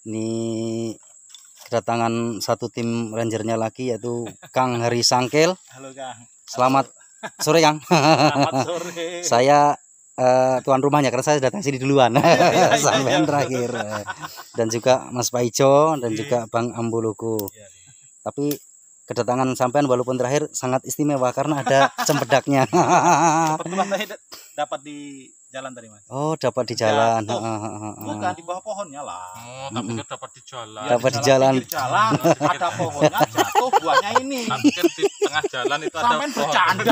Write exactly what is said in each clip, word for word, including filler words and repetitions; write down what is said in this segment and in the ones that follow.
Ini kedatangan satu tim rangernya lagi, yaitu Kang Hari Sangkel. Halo Kang. Selamat sore Kang. Selamat sore. Saya uh, tuan rumahnya karena saya datang sini duluan. Sampai terakhir. Dan juga Mas Paijo dan juga Bang Ambuluku. Tapi kedatangan sampean walaupun terakhir sangat istimewa karena ada cempedaknya. Kebetulan saya dapat di jalan tadi Mas. Oh, dapat di jalan. Jatuh. Bukan di bawah pohonnya lah. Oh, tapi kan dapat di jalan. Ya, dapat di jalan. Di jalan ada pohonnya, jatuh buahnya ini. Tapi kan di tengah jalan itu ada Sampai pohon. bercanda.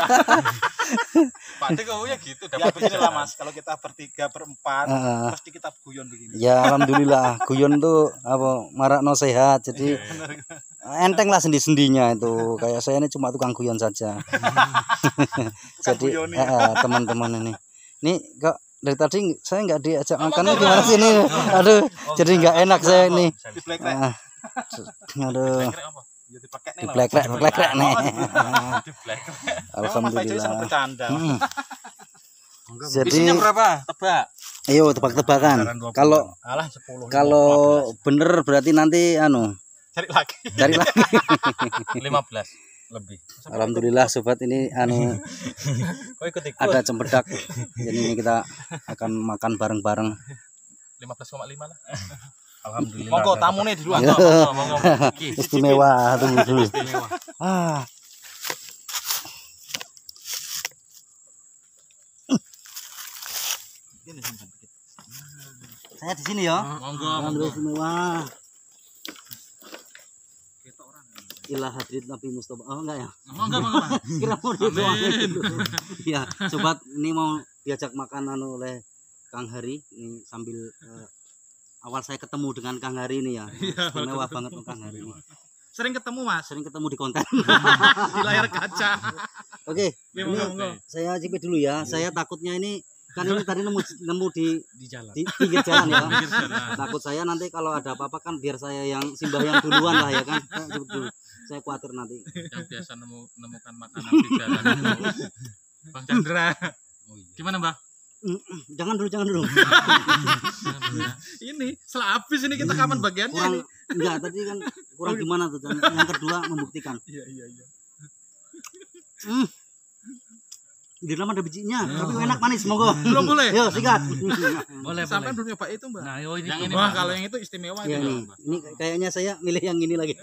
Pak Dik kok ya gitu Ya dapat di begini lah jalan. Mas, kalau kita bertiga berempat Uh, pasti kita guyon begini. ya alhamdulillah guyon tuh apa marakno sehat, jadi enteng lah sendi-sendinya itu. Kayak saya ini cuma tukang guyon saja. Jadi guyon eh, ya. eh, teman-teman ini ini kok dari tadi saya nggak diajak makan gimana sih ini? Aduh, jadi nggak enak saya ini. Di black-black. Ah, aduh, Kira apa? Ya dipakai nih. di black-black, black-black nih. Di black. Memang Mas Paijo senang Alhamdulillah. bercanda. Hmm. Isinya Jadi, berapa? Tebak. ayo tebak-tebakan. Kalau Alah sepuluh. kalau bener berarti nanti anu cari lagi. cari lagi. lima belas lebih. Alhamdulillah sobat, ini anu Kok ikut-ikut? ada cempedak. Jadi ini kita akan makan bareng-bareng. lima belas koma lima lah. Alhamdulillah. Monggo tamu nih di luar. Ya. Monggo, monggo. Iki. Istimewa, tunggu dulu. Istimewa. Ah. Saya di sini ya. Monggo, monggo. Alhamdulillah istimewa. Ilah hadirin Nabi Mustafa. Oh enggak ya? Monggo, monggo. Kira mau doang Amin. dulu. Ya, sobat, ini mau diajak makan anu oleh Kang Hari. Ini sambil eh, awal saya ketemu dengan Kang Hari ini ya. Istimewa banget tuh Kang Hari ini. Sering ketemu Mas Sering ketemu di konten. di layar kaca. Oke, Oke, ini monggo, monggo. saya cipit dulu ya. Saya takutnya ini kan ini tadi nemu nemu di Di jalan. di pinggir jalan ya. Pinggir jalan. Takut saya nanti kalau ada apa-apa kan biar saya yang simbah yang duluan lah ya kan. Saya cipit dulu. Saya khawatir nanti. Yang biasa nemu nemukan makanan di jalan itu. Bang Chandra. Gimana, Mbak? Jangan dulu, jangan dulu. Ini setelah habis ini kita kapan bagiannya Kurang ini? enggak tadi kan kurang gimana tuh. Dan yang kedua membuktikan. Iya iya iya. Hmm. Di dalam ada bijinya, tapi enak manis, monggo. Belum boleh. Yo, sikat. Boleh, Sampai belum nyoba itu Mbak. Nah, yo ini. yang ini Wah, Wah, kalau yang itu istimewa Ya itu. ini, ini kayaknya saya milih yang ini lagi.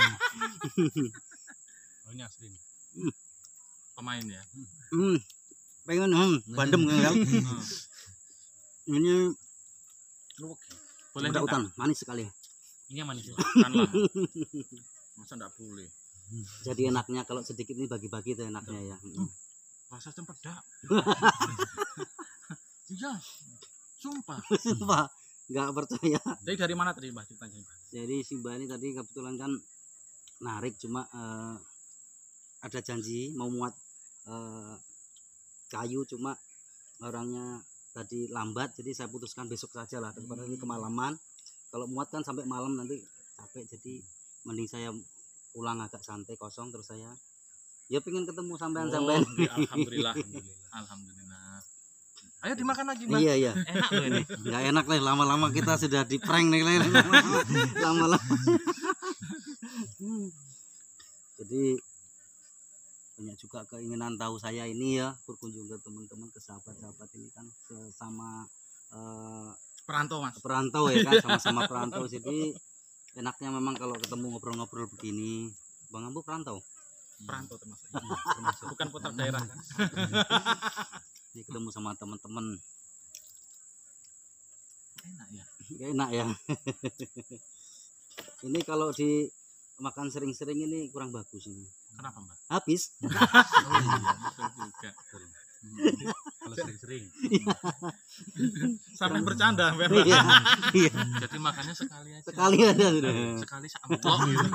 Oh, ini asli. Hmm. Pemain ya. Hmm. Pengen hmm, bandem kan. Ini Boleh udah minta? hutan, manis sekali. Ini yang manis. Kan lah. Masa enggak boleh. Jadi enaknya kalau sedikit ini bagi-bagi tuh enaknya ya. Hmm. Rasa cempedak. Iya. Sumpah. Sumpah, nggak percaya. Jadi dari mana tadi Mbak ceritanya? Mbak? Jadi si Mbak ini tadi kebetulan kan narik, cuma eh, ada janji mau muat eh, kayu, cuma orangnya tadi lambat, jadi saya putuskan besok saja lah daripada ini kemalaman. Kalau muat kan sampai malam nanti capek, jadi mending saya pulang agak santai kosong, terus saya ya pengen ketemu sampean sampean. Oh, ya, alhamdulillah. Alhamdulillah. Ayo dimakan lagi, Mbak. Iya iya. Enak loh ini. Nggak enak lah, lama-lama kita sudah di prank nih lama-lama. Hmm. Jadi banyak juga keinginan tahu saya ini ya, berkunjung ke teman-teman, ke sahabat-sahabat ini kan sesama eh, Perantau Mas. perantau ya kan, sama-sama perantau. Jadi enaknya memang kalau ketemu ngobrol-ngobrol begini. Bang Ambu perantau? Perantau termasuk. termasuk. Bukan putar daerah kan. Ini ketemu sama teman-teman. Enak ya. Enak ya. Ini kalau di makan sering-sering ini kurang bagus ini. Kenapa, Mbak? Habis. Oh iya, betul juga. Hmm. Kalau sering-sering. Sampai bercanda Mbak. Iya. Iya. Jadi makannya sekali aja. Sekali ada sudah. Sekali samplok gitu.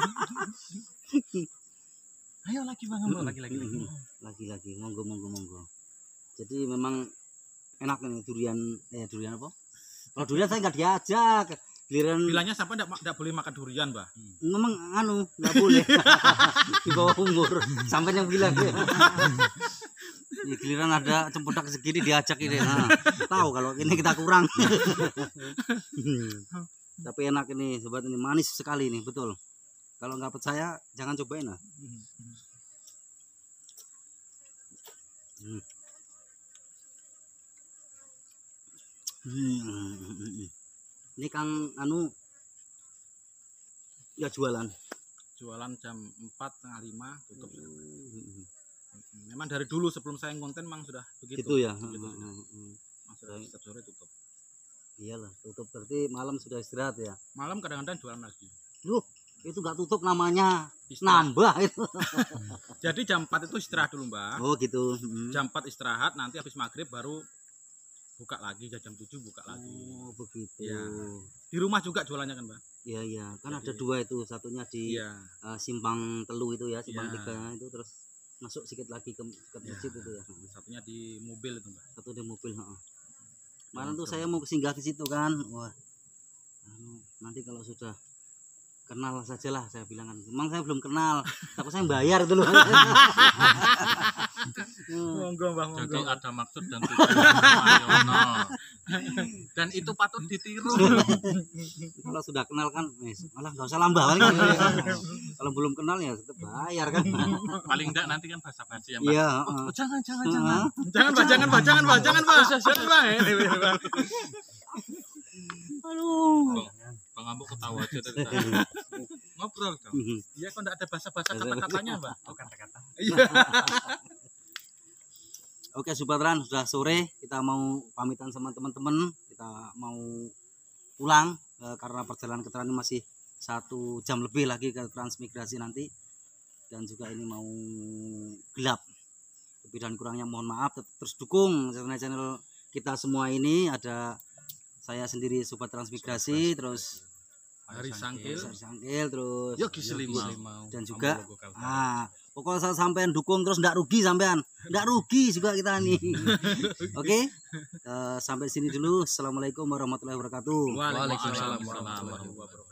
Ayo lagi Bang, Mbak. Lagi lagi. lagi. Lagi-lagi monggo monggo monggo. Jadi memang enak nih durian, eh durian apa? Kalau durian saya nggak diajak. Giliran Bilangnya sampai enggak enggak boleh makan durian, Mbak. memang anu nggak boleh di bawah umur. Sampai yang bilang ya. Ya, giliran ada cempedak segini diajak ini. Nah, tahu kalau ini kita kurang. Tapi enak ini sobat, ini manis sekali ini betul. Kalau nggak percaya jangan cobain lah. Hmm. Hmm. Ini Kang anu ya jualan. Jualan jam empat setengah lima tutup. Hmm. Memang dari dulu sebelum saya konten memang sudah begitu. Gitu ya. Begitu, Hmm. sudah. Hmm. Mas sudah setiap sore tutup. Iyalah, tutup berarti malam sudah istirahat ya. Malam kadang-kadang jualan lagi. Loh, itu nggak tutup namanya. Istirahat. Nambah itu. Jadi jam empat itu istirahat dulu, Mbak. Oh gitu. Hmm. Jam empat istirahat, nanti habis maghrib baru buka lagi, jam tujuh buka lagi. Oh begitu. Ya. Di rumah juga jualannya kan, Mbak? Iya iya, kan Jadi- ada dua itu, satunya di Iya. eh, Simpang Telu itu ya, Simpang Iya. Tiga itu, terus masuk sedikit lagi ke ke Iya. masjid itu ya. Satunya di mobil itu, Mbak. Satu di mobil. Heeh. Kemarin tuh saya mau singgah ke situ kan, wah, anu, nanti kalau sudah kenal sajalah saya bilang kan. Emang saya belum kenal, tapi saya bayar dulu. Hmm. Monggo, Mbak, Jadi ada maksud dan tujuan Mas Yono. Dan itu patut ditiru. Kalau sudah kenal kan, wes, malah nggak usah lambah. Kalau belum kenal ya tetap bayar kan. Paling enggak nanti kan basa-basi ya, Mbak. Iya. Oh, heeh. jangan, jangan, Heeh. jangan. Jangan, Pak, jangan, Pak, jangan, Pak, jangan, Pak. Jangan, Pak. Aduh. Bang Ambo ketawa aja dari tadi. Ngobrol dong. Iya, kok enggak ada bahasa-bahasa kata-katanya, Mbak? Oh, kata-kata. Iya. Oke Subadran, sudah sore, kita mau pamitan sama teman-teman, kita mau pulang eh, karena perjalanan ke Trans ini masih satu jam lebih lagi ke transmigrasi nanti, dan juga ini mau gelap. Lebih dan kurangnya mohon maaf, tetap terus dukung channel-channel kita semua ini. Ada saya sendiri Sobat Transmigrasi, terus Hari Sangkil. Hari Sangkil, terus Yogi Selimau. dan juga Ambo Logo Kaltara. ah pokoknya saya sampean dukung terus ndak rugi sampean, ndak rugi juga kita nih. Oke. Eh, sampai sini dulu. Assalamualaikum warahmatullahi wabarakatuh. Waalaikumsalam Waalaikumsalam. warahmatullahi wabarakatuh.